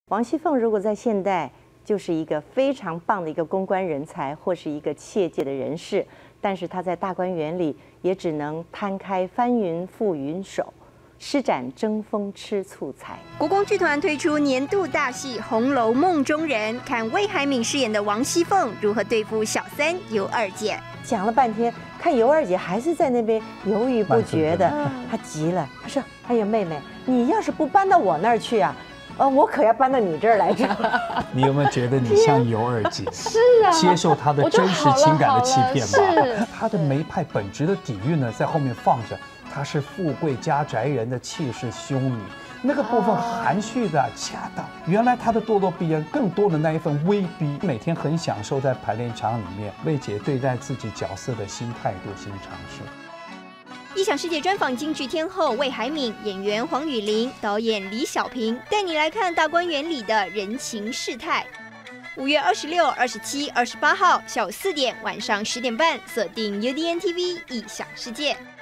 王熙凤如果在现代，就是一个非常棒的一个公关人才，或是一个切界的人士，但是她在大观园里也只能摊开翻云覆云手，施展争风吃醋才。 国光剧团推出年度大戏《红楼梦中人》，看魏海敏饰演的王熙凤如何对付小三尤二姐。 讲了半天，看尤二姐还是在那边犹豫不决的，她急了，她说：“哎呀，妹妹，你要是不搬到我那儿去啊，我可要搬到你这儿来着。” 你有没有觉得你像尤二姐？ 是啊， 接受她的真实情感的欺骗吗？ 是， 她的梅派本质的底蕴呢，在后面放着，她是富贵家宅人的气势凶女。那个部分含蓄的恰当，原来她的咄咄逼人，更多的那一份威逼，每天很享受在排练场里面魏姐对待自己角色的新态度、新尝试。 异想世界专访京剧天后魏海敏，演员黄雨玲，导演李小平，带你来看大观园里的人情世态。5月26、27、28号下午4点，晚上10点半，锁定UDN TV异想世界。